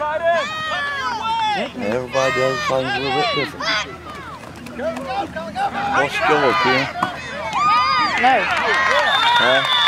Everybody does things a little bit different. What's the score, Kim? No. Huh?